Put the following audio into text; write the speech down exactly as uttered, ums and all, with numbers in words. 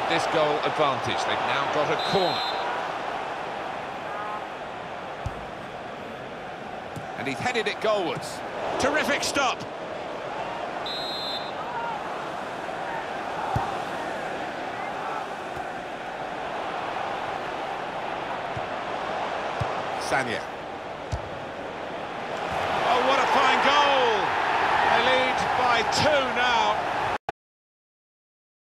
this goal advantage. They've now got a corner. And he's headed it goalwards. Terrific stop. Sagna.